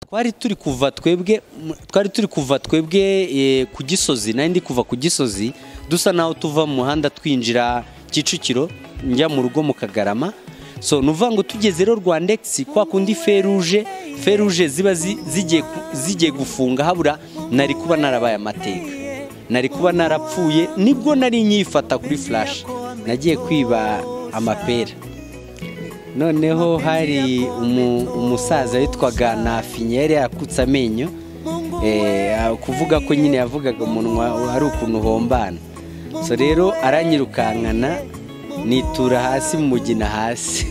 twari turi kuva twebwe ku Gisozi nandi kuva ku Gisozi dusa naho tuva mu muhanda twinjira Kicukiro njya mu rugo mu Kagarama. So nuvuga ngo tugeze rero Rwandex kwa kundi feruje ziba zigiye gufunga habura nari kuba narabaye amateka, nari kuba narapfuye nibwo nari nyifata kuri flash nagiye kwiba amapera. Noneho hari umusaza witwaga Nafinyere yakutse amenyo, kuvuga ko nyine yavugaga umunwa ari ukuntu hombana. So rero aranyirukankana nitura hasi mu mugina hasi.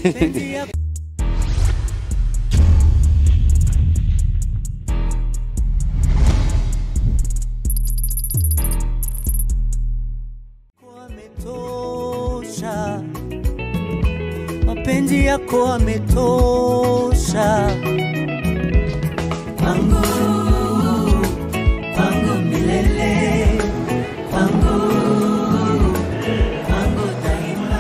Mapenzi yako ametosha kwangu milele, kwangu daima.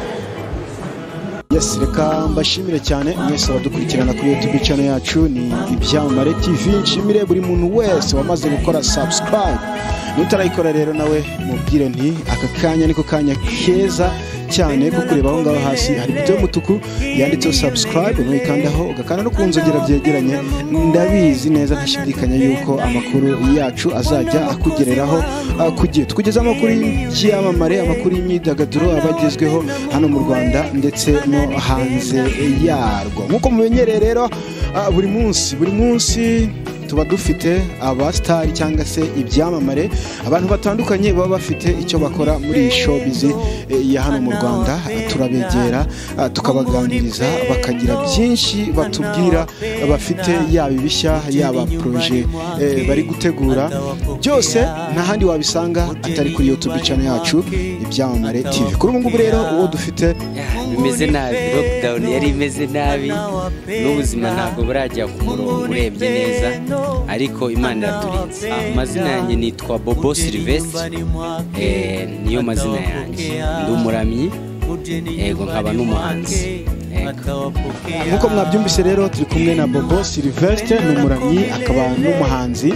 Yes, reka mbashimire cyane mwese abadukurikirana kuri YouTube channel yacu ni Ibyamamare TV. Nshimire buri muntu wese wamaze gukora subscribe. Nutarayikora rero nawe mubwire nti aka kanya niko kanya keza cyane ko kureba aho ngaho hasi hari video y'umutuku yanditseho subscribe, nuyikandaho ugakanda no kunzogera byegeranye. Ndabizi neza ntashidikanya yuko amakuru yacu azajya akugereraho kugiye tukugeza amakuru y'Ibyamamare, amakuru y'imyidagaduro abagezweho hano mu Rwanda ndetse no hanze yarwo. Nkuko mumenyereye rero buri munsi tuba dufite abastari cyangwa se ibyamamare, abantu batandukanye baba bafite icyo bakora muri showbiz ya hano mu Rwanda. Turabegera tukabaganiriza bakagira byinshi batubwira bafite, yaba ibishya yaba projet bari gutegura, byose nta handi wabisanga atari kuri YouTube channel yacu Ibyamamare TV. Kuri ubu ngubu rero uwo dufite bimeze nabi, lockdown yari imeze nabi n'ubuzima ntago burajya ku murongo urebye neza, ariko Imana iraturinze. Amazina yanjye nitwa Bobo Sylvestre, niyo mazina yanjye. Ndi umuramyi, yego nkaba n'umuhanzi. Nkuko mwabyumvise rero turi kumwe na Bobo Sylvestre, n'umuramyi akaba n'umuhanzi.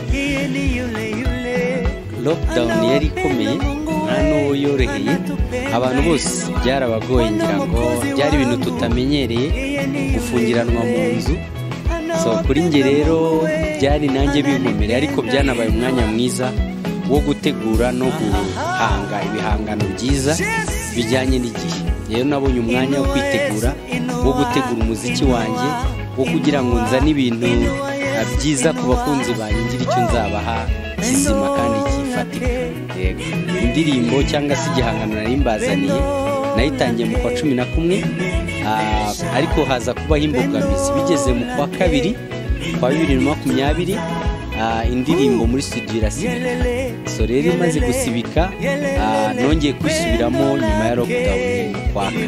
Lockdown yari ikomeye hano yoroheye abantu bose, byarabagoye ngira ngo byari ibintu tutamenyereye gufungiranwa mu nzu. So kuri nge rero byari nanjye binkomereye, ariko byanabaye umwanya mwiza wo gutegura no guhanga ibihangano byiza bijyanye n'igihe. Rero nabonye umwanya wo kwitegura, wo gutegura umuziki wanjye, wo kugira ngo nzane ibintu byiza ku bakunzi banjye, ngira icyo nzabaha kizima kandi kifatika. Yego, indirimbo cyangwa se igihangano nari mbazaniye nayitangiye mu kwa 11, ariko haza kubaho imbogamizi bigeze mu kwa 2 kwa 2020, indirimbo muri studio irasibika. So rero imaze gusibika nongeye kwisubiramo nyuma ya lockdown kwa 4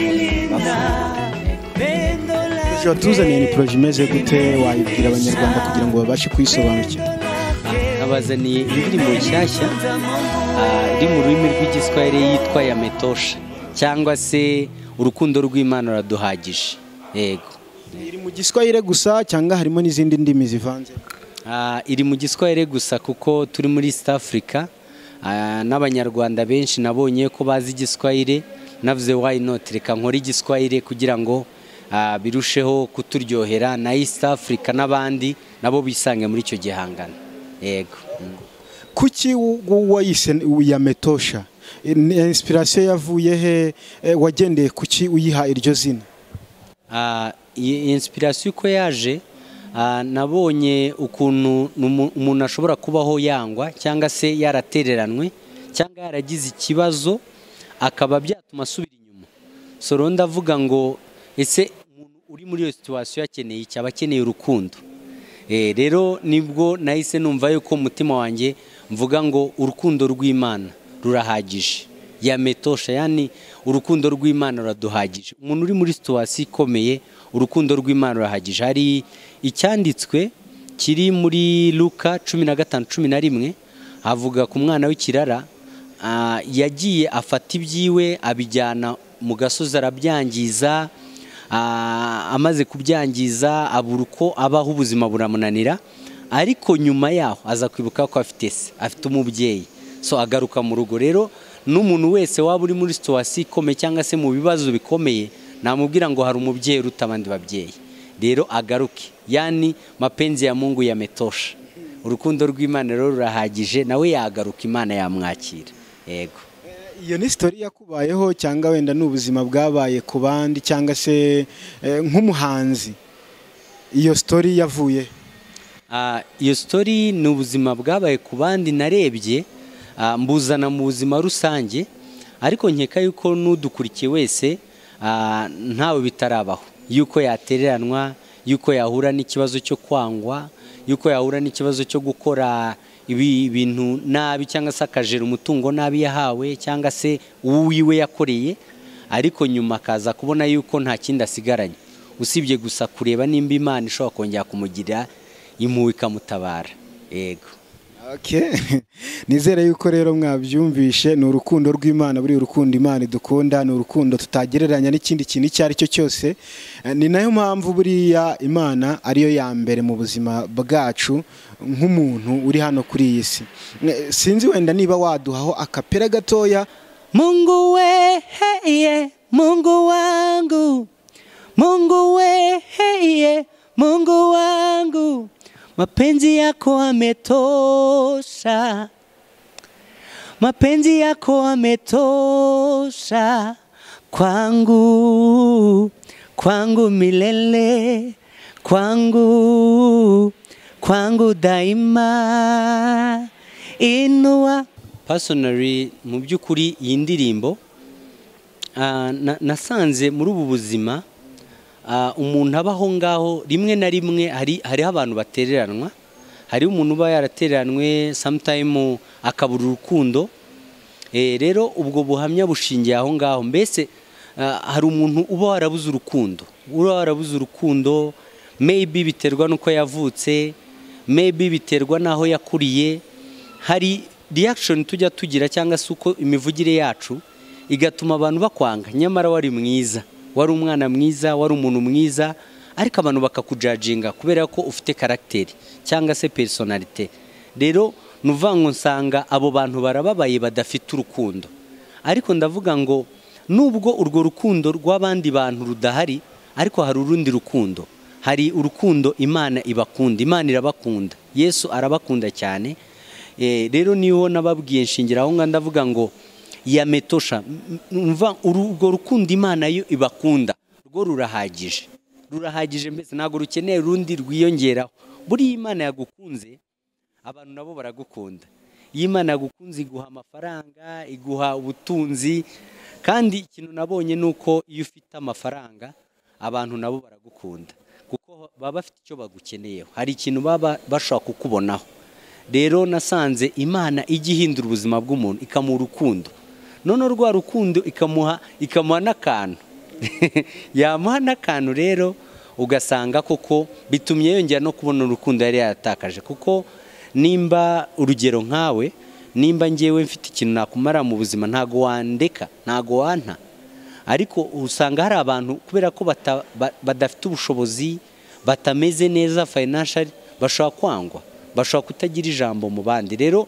ejo tuzaniye ni projet imeze gute, wayibwira abanyarwanda kugira ngo babashe kwisobanukira? Abazaniye indirimbo nshyashya iri mu rurimi rw'igiswahili yitwa Yametosha, cyangwa se urukundo rw'Imana raduhagije. Yego, iri mu giswahili gusa cyangwa harimo n'izindi ndimi zivanze? Iri mu giswahili gusa kuko turi muri East Africa, n'abanyarwanda benshi nabonye ko bazi igiswahili, navuze why not reka nkora igiswahili kugira ngo birusheho kuturyohera na East Africa n'abandi nabo bisange muri icyo gihangano. Yego. Kuki wayise Yametosha? Inspiration yavuye he? Wagendeye kuki uyiha iryo zina? Inspiration uko yaje, nabonye ukuntu umuntu ashobora kubaho yangwa cyangwa se yaratereranwe cyangwa yaragize ikibazo akaba byatuma asubira inyuma. So rero ndavuga ngo ese umuntu uri muri iyo situation yakeneye iki? Abakeneye urukundo. Rero nibwo nahise numva yuko umutima wanjye mvuga ngo urukundo rw'Imana rurahagije. Yametosha, yani urukundo rw'Imana ruraduhagije. Umuntu uri muri situation ikomeye, urukundo rw'Imana rurahagije. Hari icyanditswe kiri muri Luka 15:11 avuga ku mwana w'ikirara yagiye afata ibyiwe abijyana mu gasozi arabyangiza, amaze kubyangiza abura uko abaho, ubuzima buramunanira, ariko nyuma yaho aza kwibuka ko afite se, afite umubyeyi, so agaruka mu rugo. Rero n'umuntu wese waba uri muri situation ikomeye cyangwa se mu bibazo bikomeye, namubwira ngo hari umubyeyi uruta abandi babyeyi, rero agaruke. Yani mapenzi ya Mungu yametosha, urukundo rw'Imana rero rurahagije, nawe yagaruka, Imana yamwakira. Yego, iyo ni story yakubayeho cyangwa wenda n'ubuzima bwabaye ku bandi cyangwa se nk'umuhanzi, iyo story yavuye? Iyo story ni ubuzima bwabaye ku bandi narebye, mbuzana mu buzima rusange, ariko nkeka yuko n'udukurikiye wese ntawe bitarabaho, yuko yatereranwa, yuko yahura n'ikibazo cyo kwangwa, yuko yahura n'ikibazo cyo gukora ibintu nabi cyangwa se akajera umutungo nabi yahawe cyangwa se uwiwe yakoreye, ariko nyuma akaza kubona yuko nta kindi asigaranye usibye gusa kureba nimba Imana ishobora kongera kumugira impuhwe ikamutabara. Yego. Okay. Nizere yuko rero mwabyumvishe, ni urukundo rw'Imana, buri urukundo Imana idukunda, ni urukundo tutagereranya n'ikindi kintu icyo ari cyo cyose. Ni nayo mpamvu buriya Imana ariyo ya mbere mu buzima bwacu nk'umuntu uri hano kuri iyi si. Sinzi wenda niba waduhaho akapera gatoya. Mungu we heye, Mungu wangu, Mungu we heye, Mungu wangu, mapenzi yako ametosha, mapenzi yako ametosha kwangu, kwangu milele, kwangu, kwangu daima. Inua personally, mu byukuri iyi ndirimbo nasanze muri ubu buzima umuntu abaho ngaho rimwe na rimwe hariho abantu batereranwa, hari umuntu uba yaratereranwe sometime akabura urukundo. Rero ubwo buhamya bushingiye aho ngaho, mbese hari umuntu uba warabuze urukundo, maybe biterwa nuko yavutse, maybe biterwa naho yakuriye. Hari reaction tujya tugira cyangwa se uko imivugire yacu igatuma abantu bakwanga, nyamara wari mwiza, wari umwana mwiza, wari umuntu mwiza, ariko abantu bakakujajinga kubera ko ufite karakteri cyangwa se personality. Rero nuvango nsanga abo bantu barababaye badafite urukundo, ariko ndavuga ngo nubwo urwo rukundo rw'abandi bantu rudahari, ariko hari urundi rukundo, hari urukundo Imana ibakunda, Imana irabakunda, Yesu arabakunda cyane. Rero niho nababwiye nshingira aho ndavuga ngo yametosha, umva urwo rukundo Imana yo ibakunda rwo rurahagije, mbese ntago rukeneye rundi rwiyongeraho. Buri Imana yagukunze abantu nabo baragukunda, iyo Imana yagukunze iguha amafaranga, iguha ubutunzi, kandi ikintu nabonye nuko iyo ufite amafaranga abantu nabo baragukunda kuko baba bafite icyo bagukeneyeho, hari ikintu baba bashaka kukubonaho. Rero nasanze Imana igihindura ubuzima bw'umuntu ikamuha urukundo, none rwa rukundo ikamuha n'akantu yamuha n'akantu, rero ugasanga koko bitumye yongera no kubona urukundo yari yaratakaje. Kuko nimba urugero nkawe, nimba ngewe mfite ikintu nakumara mu buzima, ntago wandeka, ntago wanta, ariko usanga hari abantu kubera ko badafite ubushobozi, batameze neza financially, bashobora kwangwa, bashobora kutagira ijambo mu bandi. Rero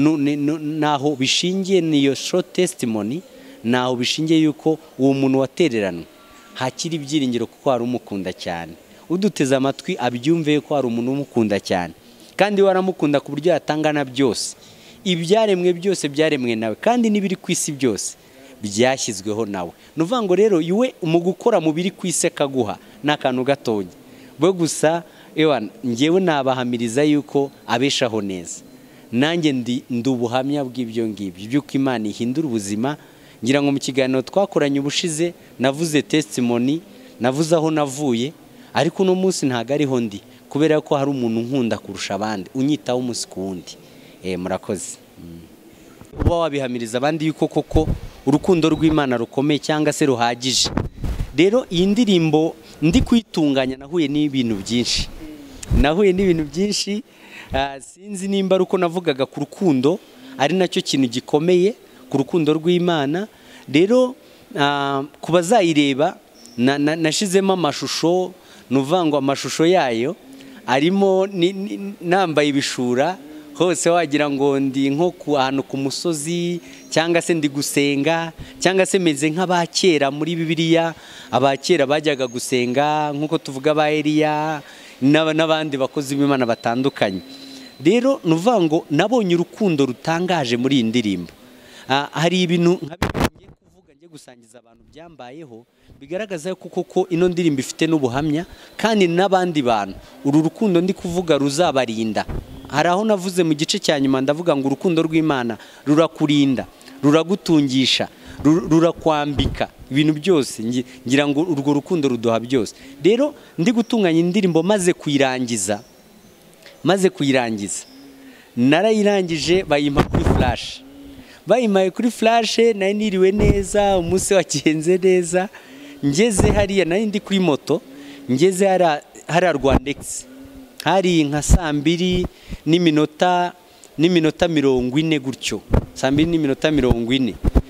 naho bishingiye niyo short testimony, naho bishingiye yuko uwo muntu watereranwe hakiri ibyiringiro kuko hari umukunda cyane. Uduteze amatwi abyumve ko hari umuntu umukunda cyane, kandi waramukunda ku buryo yatangana byose, ibyaremwe byose byaremwe nawe, kandi n'ibiri ku isi byose byashyizweho nawe. Nuvuga ngo rero iwe mu gukora mu biri ku isi akaguha n'akantu gatonya, bwo gusa ngewe nabahamiriza yuko abeshaho neza. Nanjye ndi ubuhamya bw'ibyo ngibyo by'uko Imana ihindura ubuzima. Ngira ngo mu kiganiro twakoranye ubushize navuze testimony, navuze aho navuye, ariko uno munsi ntago ariho ndi kubera ko hari umuntu nkunda kurusha abandi unyitaho umunsi ku wundi. Murakoze. Uba wabihamiriza abandi yuko koko urukundo rw'Imana rukomeye cyangwa se ruhagije. Rero iyi ndirimbo ndi kwitunganya nahuye n'ibintu byinshi, sinzi nimba uko navugaga ku rukundo ari nacyo kintu gikomeye, ku rukundo rw'Imana. Rero ku bazayireba nashizemo amashusho nuvango amashusho yayo arimo nambaye ibishura hose wagira ngo ndi nko ku ahantu ku musozi cyangwa se ndi gusenga cyangwa se meze nk'abakera muri Bibiliya abakera bajyaga gusenga nkuko tuvuga ba Eliya n'abandi bakozi b'Imana batandukanye. Rero nuvango nabonye urukundo rutangaje muri iyi ndirimbo. Hari ibintu ngiye kuvuga ngiye gusangiza abantu byambayeho bigaragaza ko koko ino ndirimbo ifite n'ubuhamya kandi n'abandi bantu uru rukundo ndi kuvuga ruzabarinda. Hari aho navuze mu gice cya nyuma ndavuga ngo urukundo rw'Imana rurakurinda, ruragutungisha, rurakwambika ibintu byose. Ngira ngo urwo rukundo ruduha byose. Rero ndi gutunganya indirimbo maze kuyirangiza narayirangije bayimpa kuri flash. Bayimaye kuri flash nari niriwe neza, umunsi wagenze neza. Ngeze hariya nari ndi kuri moto, ngeze hari Rwandex. Hari nka 2:00 n'iminota 40 gutyo. 2:40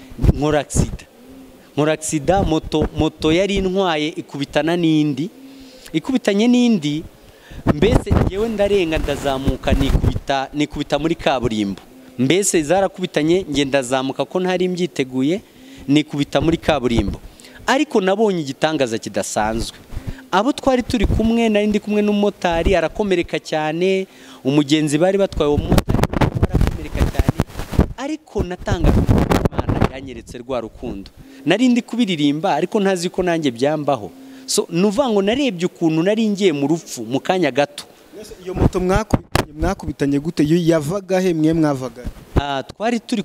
nkora accident moto yari intwaye ikubitanye n'indi mbese ngewe ndarenga ndazamuka nikubita muri kaburimbo. Mbese zarakubitanye nge ndazamuka ko ntari mbyiteguye nikubita muri kaburimbo. Ariko nabonye igitangaza kidasanzwe. Abo twari turi kumwe nari ndi kumwe n'umumotari arakomereka cyane, umugenzi bari batwaye uwo mumotari arakomereka cyane. Ariko natanga Imana yanyeretse rwa rukundo. Nari ndi kubiririmba ariko ntazi ko nanjye byambaho. So nuvango narebye ukuntu nari ngiye mu rupfu mu kanya gato. Iyo moto mwakubitanye gute yavaga he mwe mwavaga? Twari turi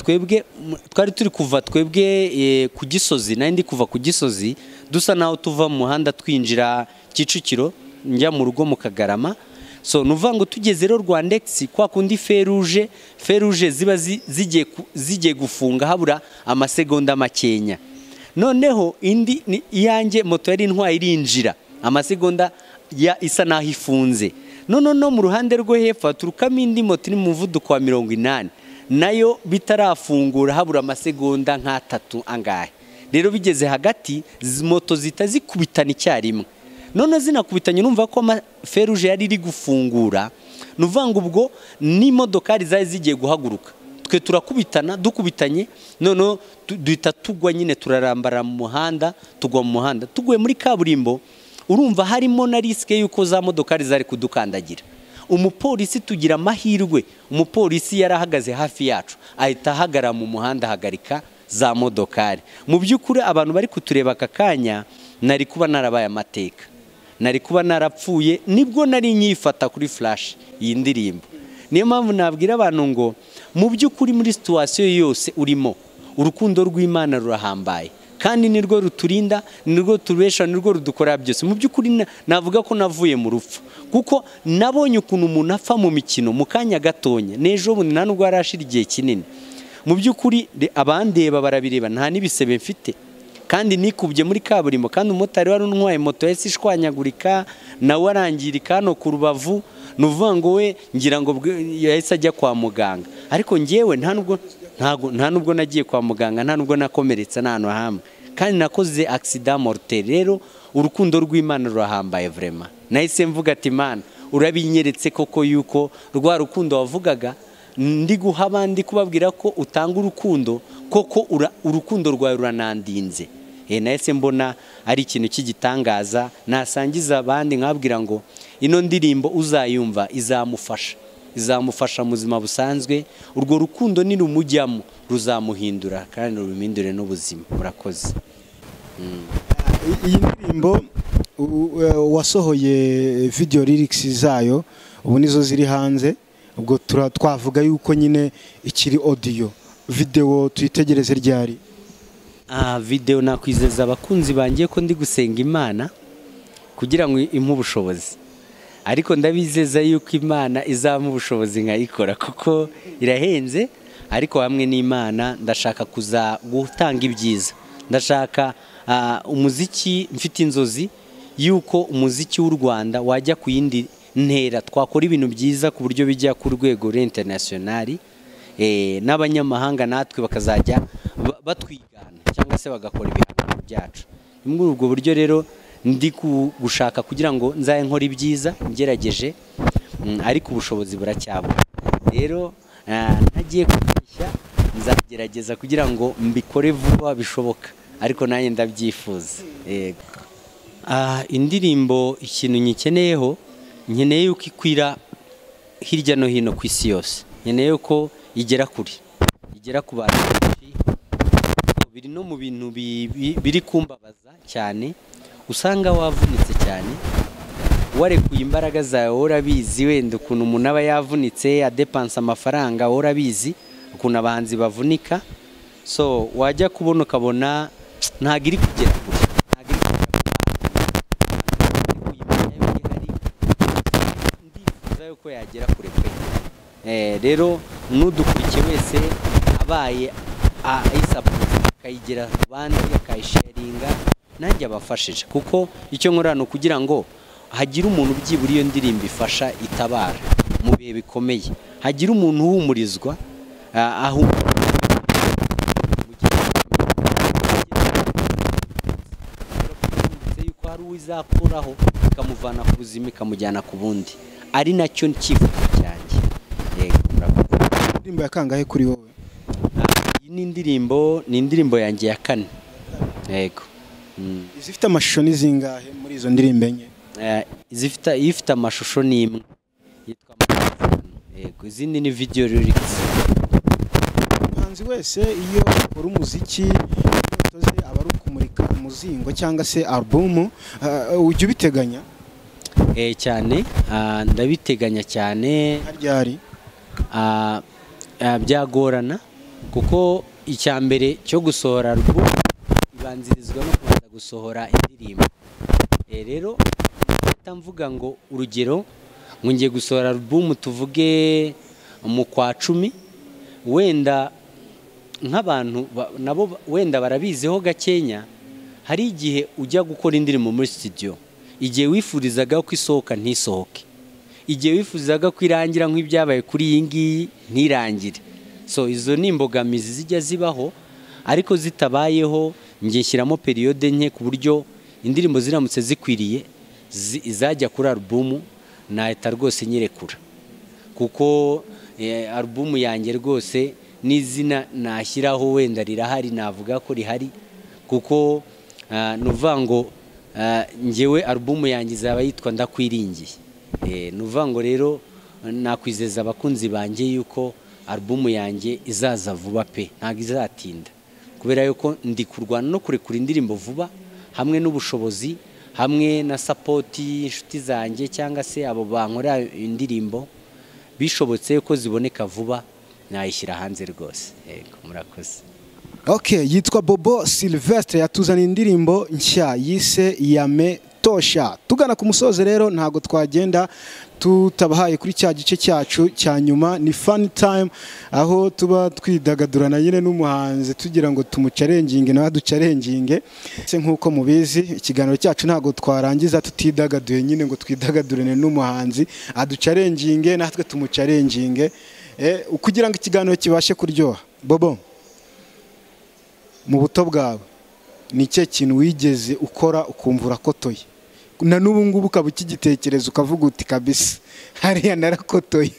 kuva twebwe ku Gisozi, nari ndi kuva ku Gisozi dusa naho tuva mu muhanda twinjira Kicukiro njya mu rugo mu Kagarama. So nuvango tugeze rero Rwandex kwa kundi feruje ziba zigiye gufunga habura amasegonda makenya. Noneho indi iyanjye moto yari intwaye irinjira amasegonda isa naho ifunze. No mu ruhande rwo hepfo turukamo indi moto iri mu muvuduko wa 80 nayo bitarafungura habura amasegonda nka 3 angahe. Rero bigeze hagati moto zitazikubitana icyarimwe. None zinakubitanye numva ko feruje yari iri gufungura, nuvanga ubwo n'imodokari zari zigiye guhaguruka. Twe turakubitana dukubitanye none duhita tugwa nyine turarambara mu muhanda, tugwa mu muhanda. Tuguye muri kaburimbo urumva harimo na riske yuko za modokari zari kudukandagira. Umupolisi tugira amahirwe, umupolisi yarahagaze hafi yacu ahita hagara mu muhanda hagarika za modokari. Mu byukuri abantu bari kutureba akakanya nari kuba narabaye amateka, nari kuba narapfuye nibwo nari nyifata kuri flash iyi ndirimbo. Niyo mpamvu nabwira abantu ngo mu byukuri muri situation yose urimo urukundo rw'Imana rurahambaye kandi nirwo ruturinda, nirwo tubesha, nirwo rudukora byose. Mu byukuri navuga ko navuye mu rupfu kuko nabonye ukuntu umuntu apfa mu mikino mu kanya gatonye nejo bundi nta nubwo arashira igihe kinini. Mu byukuri abandeba barabireba nta nibisebe mfite kandi nikubye muri kaburimbo kandi umotari wari untwaye moto yese ishwanyagurika nawe arangirika hano ku Rubavu. Nuvango we ngira ngo yahise ajya kwa muganga ariko ngewe nta nubwo nagiye kwa muganga, nta nubwo nakomeretse nano hamwe kandi nakoze accident mortel. Rero urukundo rw'Imana rurahambaye vraiment. Nahise mvuga ati Imana urabinyeretse koko yuko rwa rukundo wavugaga ndi guha abandi kubabwira ko utanga urukundo koko urukundo rwawe ruranandinze. Nahise mbona ari ikintu cy'igitangaza nasangiza abandi nkabwira ngo ino ndirimbo uzayumva izamufasha mu buzima busanzwe. Urwo rukundo ni rumujyamo ruzamuhindura kandi rumindure n'ubuzima. Murakoze. Iyi ndirimbo wasohoye video lyrics zayo ubu nizo ziri hanze, ubwo twavuga yuko nyine ikiri audio. Video tuyitegereze ryari? Video nakwizeza abakunzi bangiye ko ndi gusenga Imana kugira ngo impe ubushobozi, ariko ndabizeza yuko Imana izampa ubushobozi nkayikora kuko irahenze. Ariko hamwe n'Imana ndashaka kuza gutanga ibyiza. Ndashaka umuziki, mfite inzozi yuko umuziki w'u Rwanda wajya ku yindi ntera, twakora ibintu byiza ku buryo bijya ku rwego international, n'abanyamahanga natwe bakazajya batwigana cyangwa se bagakora ibihangano byacu. muri ubwo buryo rero ndi gushaka kugira ngo nzaye nkora ibyiza ngerageje, ariko ubushobozi buracyabura. Rero ntagiye kubishya, nzagerageza kugira ngo mbikore vuba bishoboka, ariko nanjye ndabyifuza. Yego. Indirimbo ikintu nyikeneyeho, nkeneye yuko ikwira hirya no hino ku isi yose, nkeneye ko igera kure, igera ku bantu benshi. Biri no mu bintu biri kumbabaza cyane, usanga wavunitse cyane, warekuye imbaraga zawe, urabizi wenda ukuntu umuntu aba yavunitse adepansa amafaranga, urabizi ukuntu abahanzi bavunika. So wajya kubona ukabona ntago iri kugera kure, ntago iri kugera ndifuza yuko yagera kure pe. Rero n'udukurikiye wese abaye ayisapoti akayigera ku bandi akayisharinga, nanjye abafashije, kuko icyo nkora ni ukugira ngo hagira umuntu byibura iyo ndirimbo ifasha itabara mu bihe bikomeye, hagira umuntu uhumurizwa aho yuko hari uwizakuraho ikamuvana ku buzima ikamujyana ku bundi, ari nacyo cyifuzo cyanjye. Yego, murakoze. Indirimbo ya kangahe kuri wowe? Iyi ni indirimbo yanjye ya 4. Yego. Izifite amashusho ni zingahe muri izo ndirimbo enye? Ifite amashusho ni imwe yitwa Amazing. Yego, izindi ni video lyrics. Umuhanzi wese iyo akora umuziki utoze aba ari kumurika umuzingo cyangwa se album, ujya ubiteganya? Cyane, ndabiteganya cyane. Haryari? Byagorana kuko icya mbere cyo gusohora album ibanzirizwa no kubanza gusohora indirimbo. Rero mvuga ngo urugero ngo ngiye gusohora album tuvuge mu kwa 10, wenda nk'abantu nabo wenda barabiziho gakenya, hari igihe ujya gukora indirimbo muri studio, igihe wifurizaga ko isohoka ntisohoke, igihe wifuzaga ko irangira nk'ibyabaye kuri iyi ngiyi ntirangire. So izo ni imbogamizi zijya zibaho, ariko zitabayeho ngiye shyiramo periode nke ku buryo indirimbo ziramutse zikwiriye izajya kuri album nahita rwose nyirekura, kuko album yanjye rwose n'izina nashyiraho wenda rirahari, navuga ko rihari, kuko nuvuga ngo ngewe album yanjye izaba yitwa Ndakwiringiye. Nuvuga ngo rero nakwizeza abakunzi banjye yuko album yanjye izaza vuba pe, ntabwo izatinda, kubera yuko ndi kurwana no kurekura indirimbo vuba, hamwe n'ubushobozi, hamwe na support inshuti zanjye cyangwa se abo bankorera indirimbo, bishobotse ko ziboneka vuba nayishyira hanze rwose. Yego, murakoze. Okay, yitwa Bobo Sylvestre, yatuzana indirimbo nshya yise Yametosha. Tugana ku musozo rero, ntago twagenda tutabahaye kuri cya gice cyacu cya nyuma, ni fun time, aho tuba twidagadurana nyine n'umuhanzi tugira ngo tumucarenginge nawe ducarenginge. Nk'uko mubizi, ikiganiro cyacu ntago twarangiza tutidagaduye nyine ngo twidagadurane n'umuhanzi aducarenginge natwe tumucarenginge, kugira ngo ikiganiro kibashe kuryoha. Bobo, mu buto bwawe ni cyo kintu wigeze ukora ukumva urakotoye, na n'ubu ngubu ukaba ukigitekereza ukavuga uti kabisa hariya narakotoye?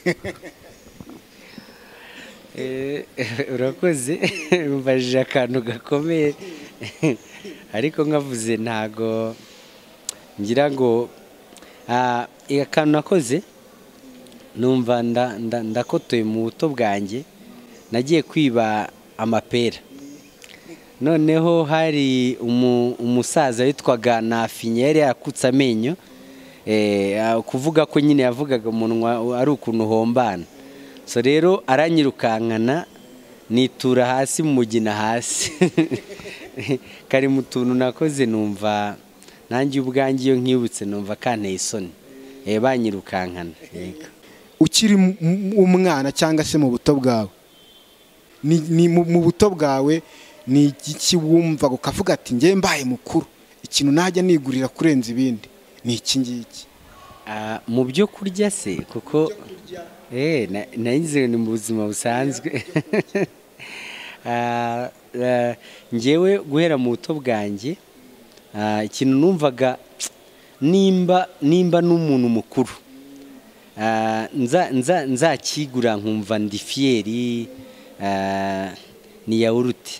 Urakoze, mbajije akantu gakomeye, ariko nkavuze ntago ngira ngo akantu nakoze numva ndakotoye. Mu buto bwanjye nagiye kwiba amapera, noneho hari umusaza witwaga Nafinyere yakutse amenyo, kuvuga ko nyine yavugaga umunwa ari ukuntu hombana. So rero aranyirukankana, nitura hasi mu mugina hasi. Kari mu tuntu nakoze numva nanjye ubwanjye iyo nkibutse numva kanteye isoni, banyirukankana. Yego. Ukiri umwana cyangwa se mu buto bwawe, ni mu buto bwawe ni iki wumva ukavuga ati ngiye mbaye mukuru, ikintu najya nigurira kurenza ibindi ni iki ngiki? Mu byo kurya se, kuko nagize ni mu buzima busanzwe. Ngewe guhera mu buto bwanjye ikintu numvaga nimba n'umuntu mukuru nzakigura nkumva ndi fiyeri ni yawurute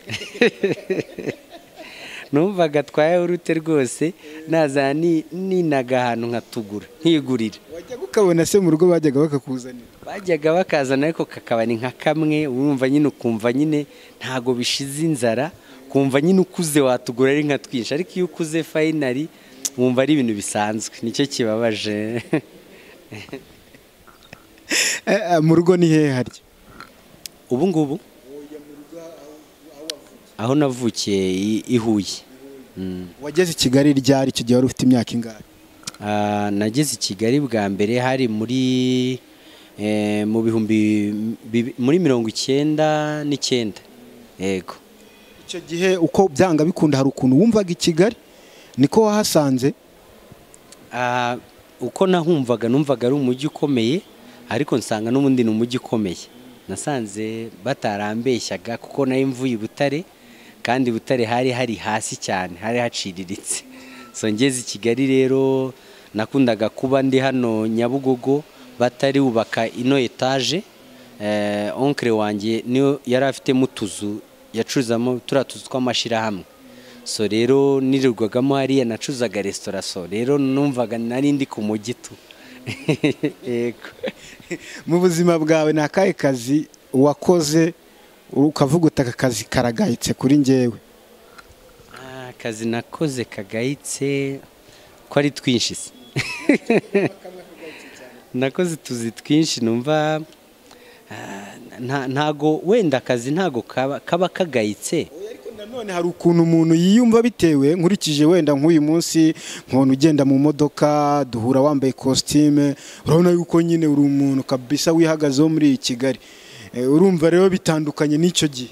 numvaga twa yawurute rwose naza ninaga ahantu nkatugura nkigurira. wajyaga ukabona se mu rugo bajyaga bakakuzanira? Bajyaga bakazana ariko kakaba ni nka kamwe, urumva nyine ukumva nyine ntago bishize inzara, kumva nyine ukuze watugura ari nka twinshi, ariko iyo ukuze finally wumva ari ibintu bisanzwe, nicyo kibabaje. mu rugo ni hehe harya ubu ngubu? Aho navukiye i Huye. wageze i Kigali ryari? icyo gihe wari ufite imyaka ingahe? Nageze i Kigali bwa mbere hari muri mu bihumbi muri 1999. Yego. icyo gihe uko byanga bikunda hari ukuntu wumvaga i Kigali niko wahasanze? Uko nahumvaga numvaga ari umujyi ukomeye, ariko nsanga n'ubundi ni umujyi ukomeye. Nasanze batarambeshyaga kuko nayo mvuye i Butare, kandi Butare hari hasi cyane, hari haciriritse. So ngeze i Kigali rero nakundaga kuba ndi hano Nyabugogo batari ubaka ino etage. Onkre wanjye niyo yari afitemo utuzu yacuzamo turatuzu tw'amashirahamwe. So rero nirirwagamo hariya nacuzaga restaurant. So rero numvaga nari ndi ku mujyi tu. Yego. mu buzima bwawe ni akahe kazi wakoze ukavuga utaka kazi karagayitse kuri njyewe? Akazi nakoze kagayitse ko ari twinshi se. Nakoze tuzi twinshi numva ntago wenda akazi ntago kaba kagayitse. Ariko nanone hari ukuntu umuntu yiyumva bitewe, nkurikije wenda nk'uyu munsi nk'umuntu ugenda mu modoka duhura wambaye costume, urabona yuko nyine uri umuntu kabisa wihagazeho muri Kigali. Urumva rero bitandukanye n'icyo gihe?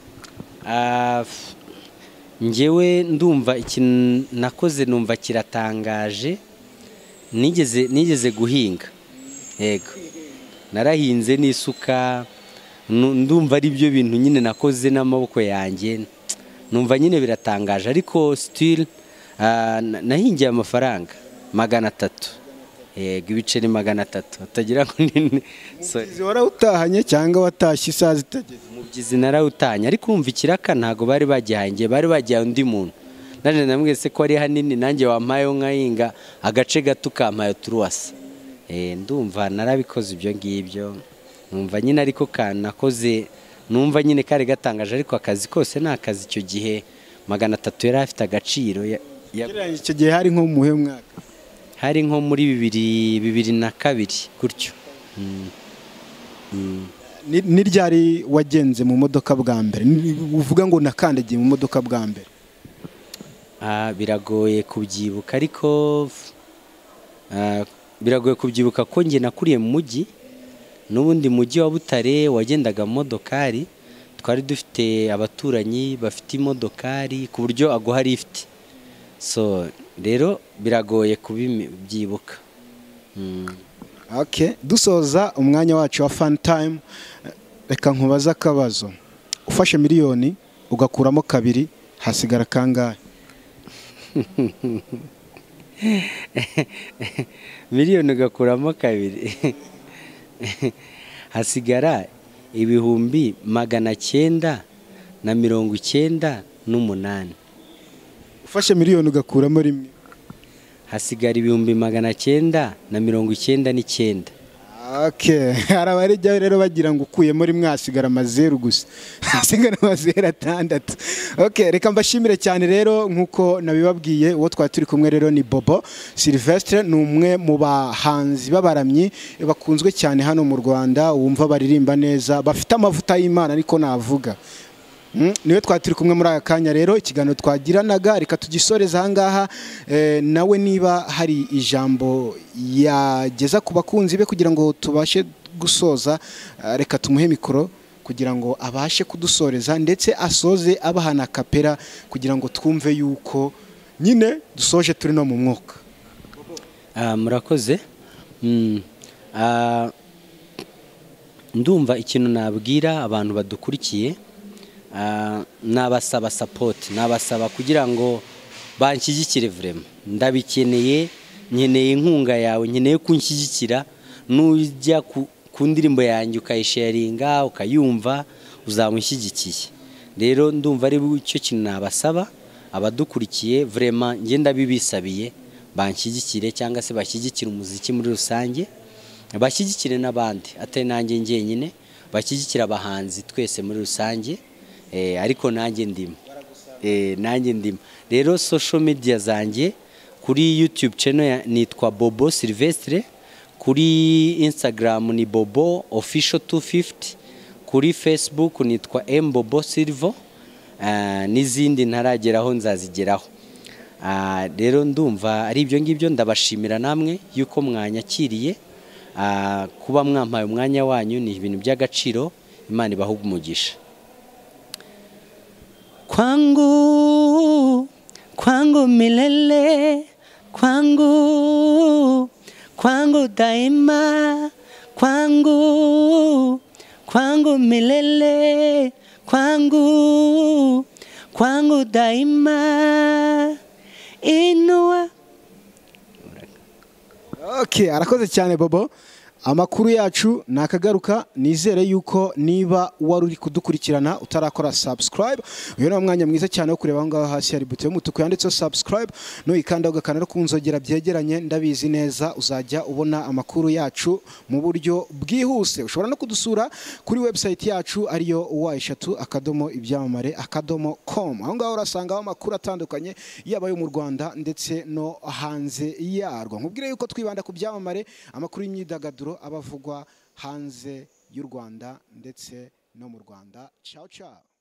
Njyewe ndumva ikintu nakoze numva kiratangaje. Nigeze guhinga. Yego. Narahinze n'isuka, ndumva ari byo bintu nyine nakoze n'amaboko yanjye, numva nyine biratangaje. Ariko still nahingiye amafaranga 300. Yego, ibiceri 300. Utagira ngo nini. Mubyizi warawutahanye cyangwa watashye isaha zitageze? Mubyizi narawutanye, ariko urumva ikiraka ntago bari bagihangiye, bari bagiye undi muntu. Nanje namwese ko ari hanini nanjye wampaye nkahinga agace gato kampaye turuwasa. Ndumva narabikoze ibyo ngibyo, numva nyine ariko kanakoze, numva nyine kare gatangaje. Ariko akazi kose ni akazi. Icyo gihe 300 yari afite agaciro. Icyo gihe hari nko muhe mwaka? Hari nko muri 2002 gutyo. Ni ryari wagenze mu modoka bwa mbere? Uvuga ngo nakandagiye mu modoka bwa mbere? Biragoye kubyibuka, ariko biragoye kubyibuka ko njye nakuriye mu mujyi, n'ubundi mujyi wa Butare wagendaga mu modokari. Twari dufite abaturanyi bafite imodokari ku buryo aguha lift. So rero biragoye kubyibuka. Okay, dusoza umwanya wacu wa fun time, reka nkubaza akabazo. Ufashe miliyoni ugakuramo 2 hasigara kangahe? Miliyoni ugakuramo 2 hasigara 998. Ufashe miliyoni ugakuramo 1 hasigara 999. Okay, arabarijya rero bagira ngo ukuyemo rimwe hasigara 0 gusa. Hasigara 6. Okay, reka mbashimire cyane rero nkuko nabibabwiye. Uwo twari turi kumwe rero ni Bobo Sylvestre, ni umwe mu bahanzi babaramyi bakunzwe cyane hano mu Rwanda, wumva baririmba neza, bafite amavuta y'Imana ariko navuga. Niwe twari turi kumwe muri aka kanya rero. Ikiganiro twagiranaga reka tugisoreza ahangaha. Nawe niba hari ijambo yageza ku bakunzi be kugira ngo tubashe gusoza, reka tumuhe mikoro kugira ngo abashe kudusoreza, ndetse asoze abahana kapera kugira ngo twumve yuko nyine dusoje turi no mu mwuka. Murakoze. Ndumva ikintu nabwira abantu badukurikiye, nabasaba support, nabasaba kugira ngo banshyigikire vraiment ndabikeneye, nkeneye inkunga yawe, nkeneye kunshyigikira, nujya ku ndirimbo yanjye ukayisharinga ukayumva uzamushyigikiye. Rero ndumva ari cyo kintu nabasaba abadukurikiye vraiment ngenda bibisabiye banshyigikire cyangwa se bashyigikire umuziki muri rusange, bashyigikire n'abandi atari nanjye njyenyine, bashyigikira abahanzi twese muri rusange, ariko nanjye ndimo. Rero social media zanjye kuri YouTube channel nitwa Bobo Silvestre, kuri Instagram ni Bobo Official 250, kuri Facebook nitwa Bobo Silvo, n'izindi ntarageraho nzazigeraho. Rero ndumva ari ibyo ngibyo, ndabashimira namwe yuko mwanyakiriye, kuba mwampaye umwanya wanyu ni ibintu by'agaciro. Imana ibahe umugisha. Kwangu milele, kwangu daima, kwangu milele, kwangu daima, inua. Okay, arakoze cyane Bobo. Amakuru yacu nakagaruka, nizere yuko niba wari uri kudukurikirana utarakora subscribe, uyu ni umwanya mwiza cyane wo kureba aho ngaho hasi hari buto y'umutuku yanditseho subscribe, nuyikanda ugakanda no kunzogera byegeranye, ndabizi neza uzajya ubona amakuru yacu mu buryo bwihuse. Ushobora no kudusura kuri website yacu ariyo wa3ibyamamare.com. aho ngaho urasangaho amakuru atandukanye yaba yo mu Rwanda ndetse no hanze yarwo. Nkubwire yuko twibanda ku byamamare, amakuru y'imyidagaduro abavugwa hanze y'u Rwanda ndetse no mu Rwanda. Ciao ciao.